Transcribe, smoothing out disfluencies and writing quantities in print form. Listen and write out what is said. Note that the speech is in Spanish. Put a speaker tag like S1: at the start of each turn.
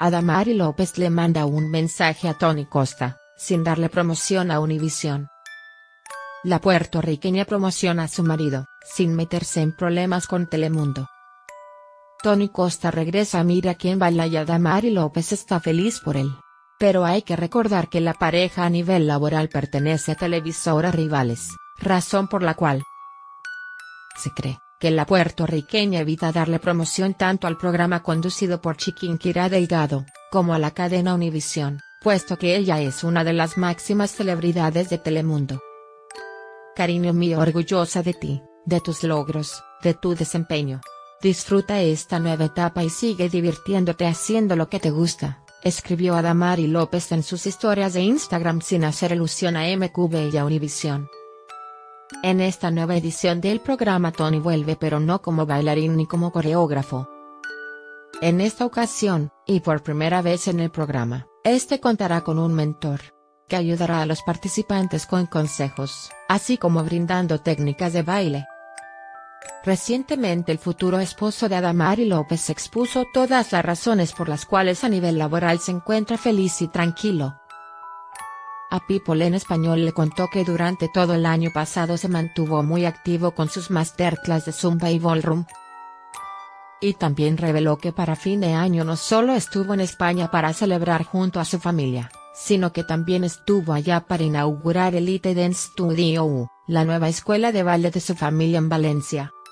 S1: Adamari López le manda un mensaje a Tony Costa, sin darle promoción a Univisión. La puertorriqueña promociona a su marido, sin meterse en problemas con Telemundo. Tony Costa regresa a Mira quién baila y Adamari López está feliz por él. Pero hay que recordar que la pareja a nivel laboral pertenece a televisoras rivales, razón por la cual se cree que la puertorriqueña evita darle promoción tanto al programa conducido por Chiquinquirá Delgado, como a la cadena Univisión, puesto que ella es una de las máximas celebridades de Telemundo. Cariño mío, orgullosa de ti, de tus logros, de tu desempeño. Disfruta esta nueva etapa y sigue divirtiéndote haciendo lo que te gusta, escribió Adamari López en sus historias de Instagram sin hacer alusión a MQV y a Univisión. En esta nueva edición del programa Tony vuelve pero no como bailarín ni como coreógrafo. En esta ocasión, y por primera vez en el programa, este contará con un mentor, que ayudará a los participantes con consejos, así como brindando técnicas de baile. Recientemente el futuro esposo de Adamari López expuso todas las razones por las cuales a nivel laboral se encuentra feliz y tranquilo. A People en Español le contó que durante todo el año pasado se mantuvo muy activo con sus masterclass de Zumba y Ballroom. Y también reveló que para fin de año no solo estuvo en España para celebrar junto a su familia, sino que también estuvo allá para inaugurar Elite Dance Studio, la nueva escuela de baile de su familia en Valencia.